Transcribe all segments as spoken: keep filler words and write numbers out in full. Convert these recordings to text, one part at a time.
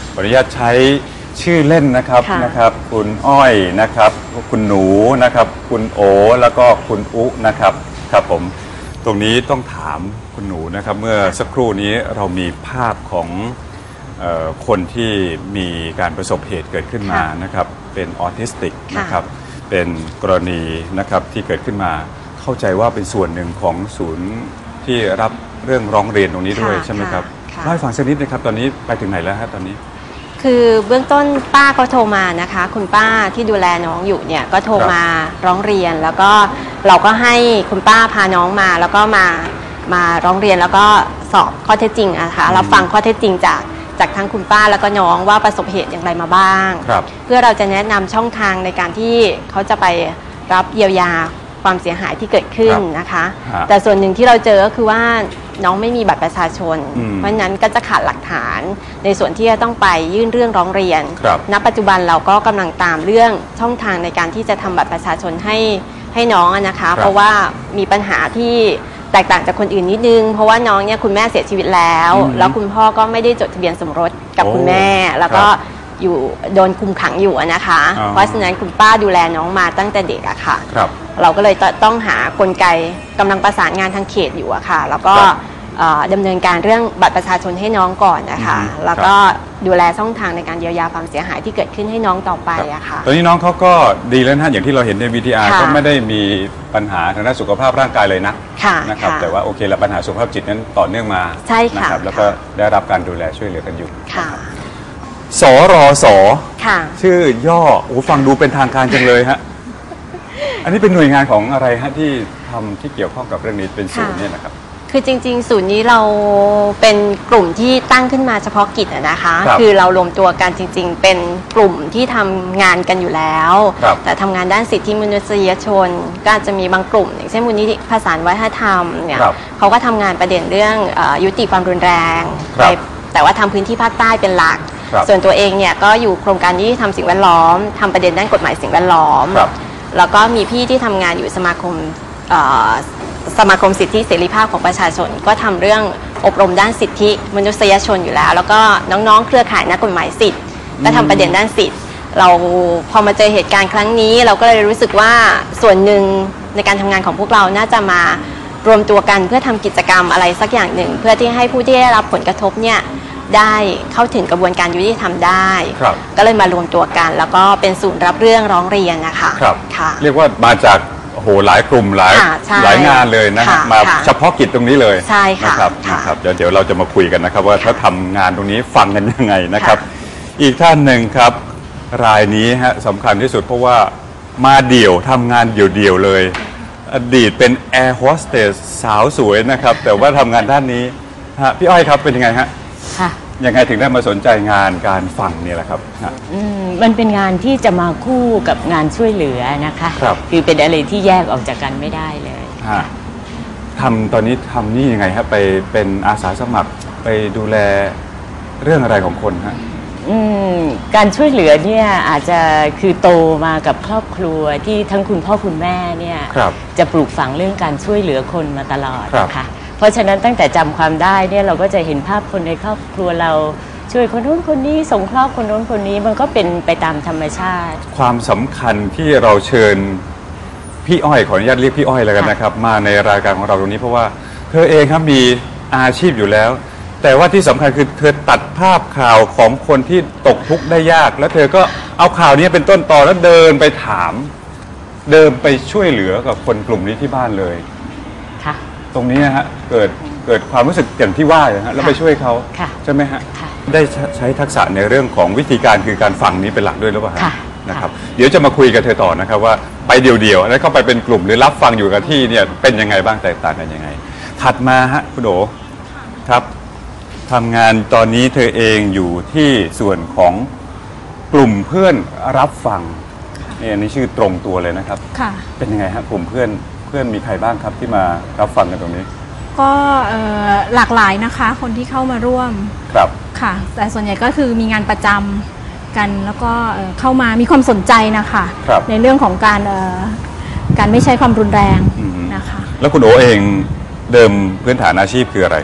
ขออนุญาตใช้ชื่อเล่นนะครับนะครับคุณอ้อยนะครับคุณหนูนะครับคุณโอแล้วก็คุณอุนะครับครับผมตรงนี้ต้องถามคุณหนูนะครับเมื่อสักครู่นี้เรามีภาพของเอ่อคนที่มีการประสบเหตุเกิดขึ้นมานะครับเป็นออทิสติกนะครับเป็นกรณีนะครับที่เกิดขึ้นมาเข้าใจว่าเป็นส่วนหนึ่งของศูนย์ที่รับเรื่องร้องเรียนตรงนี้ด้วยใช่ไหมครับเล่าให้ฟังสักนิดนะครับตอนนี้ไปถึงไหนแล้วฮะตอนนี้คือเบื้องต้นป้าก็โทรมานะคะคุณป้าที่ดูแลน้องอยู่เนี่ยก็โทรมาร้องเรียนแล้วก็เราก็ให้คุณป้าพาน้องมาแล้วก็มามาร้องเรียนแล้วก็สอบข้อเท็จจริงนะคะเราฟังข้อเท็จจริงจากจากทั้งคุณป้าแล้วก็น้องว่าประสบเหตุอย่างไรมาบ้างเพื่อเราจะแนะนำช่องทางในการที่เขาจะไปรับเยียวยาความเสียหายที่เกิดขึ้นนะคะแต่ส่วนหนึ่งที่เราเจอก็คือว่าน้องไม่มีบัตรประชาชนเพราะฉะนั้นก็จะขาดหลักฐานในส่วนที่จะต้องไปยื่นเรื่องร้องเรียนณปัจจุบันเราก็กำลังตามเรื่องช่องทางในการที่จะทำบัตรประชาชนให้ให้น้องนะคะเพราะว่ามีปัญหาที่แตกต่างจากคนอื่นนิดนึงเพราะว่าน้องเนี่ยคุณแม่เสียชีวิตแล้วแล้วคุณพ่อก็ไม่ได้จดทะเบียนสมรสกับคุณแม่แล้วก็อยู่โดนคุมขังอยู่นะคะเพราะฉะนั้นคุณป้าดูแลน้องมาตั้งแต่เด็กอะค่ะเราก็เลยต้องหากลไกกำลังประสานงานทางเขตอยู่อะค่ะแล้วก็ดำเนินการเรื่องบัตรประชาชนให้น้องก่อนนะคะแล้วก็ดูแลช่องทางในการเยียวยาความเสียหายที่เกิดขึ้นให้น้องต่อไปอะค่ะตอนนี้น้องเขาก็ดีแล้วนะอย่างที่เราเห็นใน วี ที อาร์ ก็ไม่ได้มีปัญหาทางด้านสุขภาพร่างกายเลยนะนะครับแต่ว่าโอเคแล้วปัญหาสุขภาพจิตนั้นต่อเนื่องมาใช่ค่ะแล้วก็ได้รับการดูแลช่วยเหลือกันอยู่ค่ะสรสชื่อย่อโอ้ฟังดูเป็นทางการจังเลยฮะอันนี้เป็นหน่วยงานของอะไรฮะที่ทำที่เกี่ยวข้องกับเรื่องนี้เป็นศูนย์เนี่ยนะครับคือจริงๆศูนย์นี้เราเป็นกลุ่มที่ตั้งขึ้นมาเฉพาะกิจนะคะคือเรารวมตัวกันจริงๆเป็นกลุ่มที่ทำงานกันอยู่แล้วแต่ทำงานด้านสิทธิมนุษยชนก็อาจจะมีบางกลุ่มอย่างเช่นมูลนิธิผสานวัฒนธรรมเนี่ยเขาก็ทำงานประเด็นเรื่องยุติความรุนแรงแต่ว่าทำพื้นที่ภาคใต้เป็นหลักส่วนตัวเองเนี่ยก็อยู่โครงการยุติธรรมสิ่งแวดล้อมทำประเด็นด้านกฎหมายสิ่งแวดล้อมแล้วก็มีพี่ที่ทำงานอยู่สมาคมสมาคมสิทธิเสรีภาพของประชาชนก็ทำเรื่องอบรมด้านสิทธิมนุษยชนอยู่แล้วแล้วก็น้องๆเครือข่ายนักกฎหมายสิทธิ์ก็ทำประเด็นด้านสิทธิ์เราพอมาเจอเหตุการณ์ครั้งนี้เราก็เลยรู้สึกว่าส่วนหนึ่งในการทำงานของพวกเราน่าจะมารวมตัวกันเพื่อทำกิจกรรมอะไรสักอย่างหนึ่งเพื่อที่ให้ผู้ที่ได้รับผลกระทบเนี่ยได้เข้าถึงกระบวนการยุติธรรมได้ก็เลยมารวมตัวกันแล้วก็เป็นศูนย์รับเรื่องร้องเรียนนะคะค่ะเรียกว่ามาจากโอ้โหหลายกลุ่มหลายหลายงานเลยนะมาเฉพาะกิจตรงนี้เลยใช่ค่ะนะครับนะครับเดี๋ยวเดี๋ยวเราจะมาคุยกันนะครับว่าเขาทำงานตรงนี้ฟังกันยังไงนะครับอีกท่านหนึ่งครับรายนี้ฮะสำคัญที่สุดเพราะว่ามาเดี่ยวทำงานเดี่ยวๆเลยอดีตเป็นแอร์โฮสเตสสาวสวยนะครับแต่ว่าทำงานด้านนี้ฮะพี่อ้อยครับเป็นยังไงฮะค่ะยังไงถึงได้มาสนใจงานการฟังนี่แหละครับอืมมันเป็นงานที่จะมาคู่กับงานช่วยเหลือนะคะครับคือเป็นอะไรที่แยกออกจากกันไม่ได้เลยทำตอนนี้ทำนี่ยังไงครับไปเป็นอาสาสมัครไปดูแลเรื่องอะไรของคนฮะอืมการช่วยเหลือเนี่ยอาจจะคือโตมากับครอบครัวที่ทั้งคุณพ่อคุณแม่เนี่ยจะปลูกฝังเรื่องการช่วยเหลือคนมาตลอดนะคะเพราะฉะนั้นตั้งแต่จำความได้เนี่ยเราก็จะเห็นภาพคนในครอบครัวเราช่วยคนนู้นคนนี้สงเคราะห์คนนู้นคนนี้มันก็เป็นไปตามธรรมชาติความสำคัญที่เราเชิญพี่อ้อยขออนุญาตเรียกพี่อ้อยแล้วกันนะครับมาในรายการของเราตรงนี้เพราะว่าเธอเองครับมีอาชีพอยู่แล้วแต่ว่าที่สำคัญคือเธอตัดภาพข่าวของคนที่ตกทุกข์ได้ยากแล้วเธอก็เอาข่าวนี้เป็นต้นตอแล้วเดินไปถามเดินไปช่วยเหลือกับคนกลุ่มนี้ที่บ้านเลยค่ะตรงนี้นะฮะเกิดเกิดความรู้สึกอย่างที่ว่าเลยฮะแล้วไปช่วยเขาใช่ไหมฮะได้ใช้ทักษะในเรื่องของวิธีการคือการฟังนี้เป็นหลักด้วยหรือเปล่านะครับเดี๋ยวจะมาคุยกับเธอต่อนะครับว่าไปเดี่ยวๆแล้วเข้าไปเป็นกลุ่มหรือรับฟังอยู่กับที่เนี่ยเป็นยังไงบ้างแตกต่างกันยังไงถัดมาฮะคุณโอครับทำงานตอนนี้เธอเองอยู่ที่ส่วนของกลุ่มเพื่อนรับฟังนี่อันนี้ชื่อตรงตัวเลยนะครับค่ะเป็นยังไงฮะกลุ่มเพื่อนเพื่อนมีใครบ้างครับที่มารับฟังกันตรงนี้ก็หลากหลายนะคะคนที่เข้ามาร่วมครับค่ะแต่ส่วนใหญ่ก็คือมีงานประจำกันแล้วก็เข้ามามีความสนใจนะคะในเรื่องของการการไม่ใช้ความรุนแรงนะคะแล้วคุณโอเองเดิมพื้นฐานอาชีพคืออะไรครับ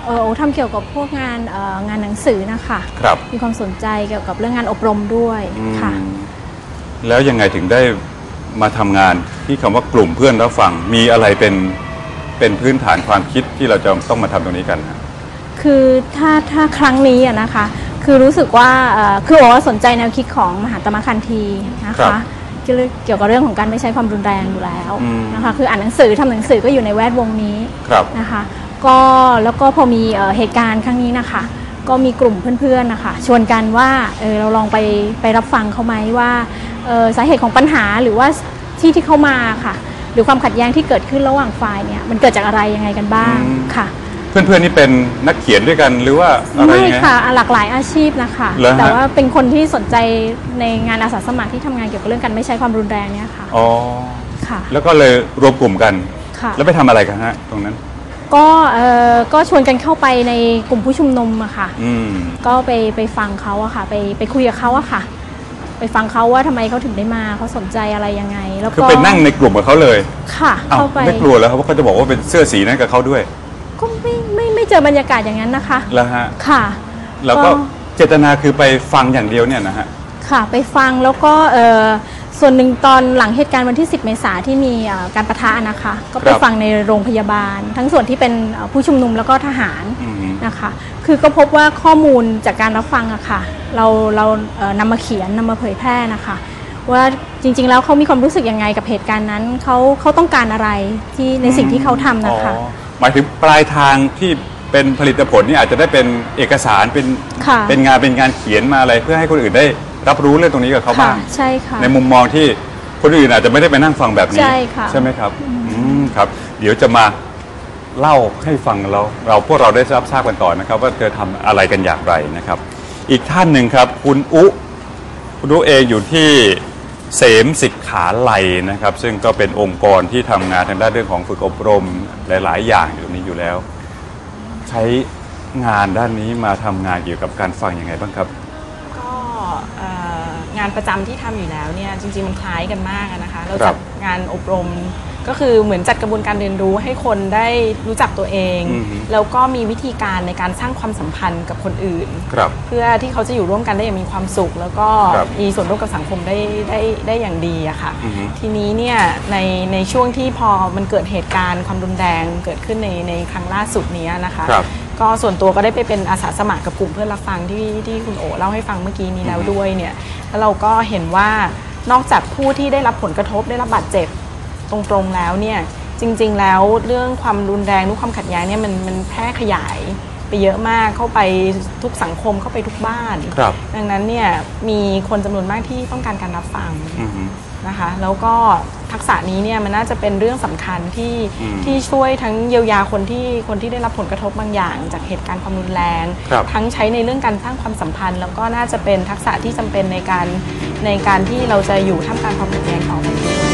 เออโอทำเกี่ยวกับพวกงานเอ่องานหนังสือนะคะครับมีความสนใจเกี่ยวกับเรื่องงานอบรมด้วยค่ะแล้วยังไงถึงได้มาทำงานที่คำว่ากลุ่มเพื่อนรับฟังมีอะไรเป็นเป็นพื้นฐานความคิดที่เราจะต้องมาทำตรงนี้กันนะคือถ้าถ้าครั้งนี้อะนะคะคือรู้สึกว่าคือโอสนใจแนวคิดของมหาตมะคันธีนะคะเกี่ยวกับเรื่องของการไม่ใช้ความรุนแรงอยู่แล้วนะคะคืออ่านหนังสือทำหนังสือก็อยู่ในแวดวงนี้นะคะก็แล้วก็พอมีเหตุการณ์ครั้งนี้นะคะก็มีกลุ่มเพื่อนๆนะคะชวนกันว่าเออเราลองไปไปรับฟังเขาไหมว่าสาเหตุของปัญหาหรือว่าที่ที่เขามาค่ะหรือความขัดแย้งที่เกิดขึ้นระหว่างฝ่ายเนี่ยมันเกิดจากอะไรยังไงกันบ้างค่ะเพื่อนๆนี่เป็นนักเขียนด้วยกันหรือว่าอะไรไม่ค่ะหลากหลายอาชีพนะคะแต่ว่าเป็นคนที่สนใจในงานอาสาสมัครที่ทำงานเกี่ยวกับเรื่องการไม่ใช้ความรุนแรงเนี่ยค่ะอ๋อค่ะแล้วก็เลยรวมกลุ่มกันค่ะแล้วไปทำอะไรกันฮะตรงนั้นก็เออก็ชวนกันเข้าไปในกลุ่มผู้ชุมนุมอะค่ะก็ไปไปฟังเขาอะค่ะไปไปคุยกับเขาอะค่ะไปฟังเขาว่าทำไมเขาถึงได้มาเขาสนใจอะไรยังไงแล้วก็คือไปนั่งในกลุ่มกับเขาเลยค่ะเข้าไปไม่กลัวแล้วครับว่าเขาจะบอกว่าเป็นเสื้อสีนั้นกับเขาด้วยก็ไม่ไม่ไม่เจอบรรยากาศอย่างนั้นนะคะแล้วฮะค่ะแล้วก็เจตนาคือไปฟังอย่างเดียวเนี่ยนะฮะค่ะไปฟังแล้วก็เออส่วนหนึ่งตอนหลังเหตุการณ์วันที่สิบเมษาที่มีการปะทะนะคะก็ไปฟังในโรงพยาบาลทั้งส่วนที่เป็นผู้ชุมนุมแล้วก็ทหารนะคะคือก็พบว่าข้อมูลจากการรับฟังอะค่ะเราเรานำมาเขียนนำมาเผยแพร่นะคะว่าจริงๆแล้วเขามีความรู้สึกยังไงกับเหตุการณ์นั้นเขาเขาต้องการอะไรที่ในสิ่งที่เขาทำนะคะหมายถึงปลายทางที่เป็นผลิตผลนี่อาจจะได้เป็นเอกสารเป็นเป็นงานเป็นงานเขียนมาอะไรเพื่อให้คนอื่นได้รับรู้เรื่องตรงนี้กับเขาบ้างใช่ค่ะในมุมมองที่คนอื่นอาจจะไม่ได้ไปนั่งฟังแบบนี้ใช่ค่ะใช่ไหมครับอืมครับเดี๋ยวจะมาเล่าให้ฟังเราเราพวกเราได้รับทราบกันต่อนะครับว่าเธอทำอะไรกันอย่างไรนะครับอีกท่านหนึ่งครับคุณอุคุณอุเองอยู่ที่เสมศิกขาลัยนะครับซึ่งก็เป็นองค์กรที่ทำงานทางด้านเรื่องของฝึกอบรมหลายๆอย่างอยู่นี้อยู่แล้วใช้งานด้านนี้มาทำงานเกี่ยวกับการฟังยังไงบ้างครับก็งานประจำที่ทำอยู่แล้วเนี่ยจริงๆมันคล้ายกันมากนะคะเราจัดงานอบรมก็คือเหมือนจัดกระบวนการเรียนรู้ให้คนได้รู้จักตัวเองแล้วก็มีวิธีการในการสร้างความสัมพันธ์กับคนอื่นเพื่อที่เขาจะอยู่ร่วมกันได้อย่างมีความสุขแล้วก็มีส่วนร่วมกับสังคมได้ได้ได้อย่างดีอะค่ะทีนี้เนี่ยในในช่วงที่พอมันเกิดเหตุการณ์ความรุนแรงเกิดขึ้นในในครั้งล่าสุดนี้นะคะก็ส่วนตัวก็ได้ไปเป็นอาสาสมัครกับกลุ่มเพื่อนรับฟังที่ที่คุณโอเล่าให้ฟังเมื่อกี้นี้แล้วด้วยเนี่ยแล้วเราก็เห็นว่านอกจากผู้ที่ได้รับผลกระทบได้รับบาดเจ็บตรงๆแล้วเนี่ยจริงๆแล้วเรื่องความรุนแรงหรือความขัดแย้งเนี่ยมันมันแพร่ขยายไปเยอะมากเข้าไปทุกสังคมเข้าไปทุกบ้านดังนั้นเนี่ยมีคนจำนวนมากที่ต้องการการรับฟังนะคะแล้วก็ทักษะนี้เนี่ยมันน่าจะเป็นเรื่องสำคัญที่ที่ช่วยทั้งเยียวยาคนที่คนที่ได้รับผลกระทบบางอย่างจากเหตุการณ์ความรุนแรงทั้งใช้ในเรื่องการสร้างความสัมพันธ์แล้วก็น่าจะเป็นทักษะที่จำเป็นในการในการที่เราจะอยู่ท่ามกลางความขัดแย้งต่อไป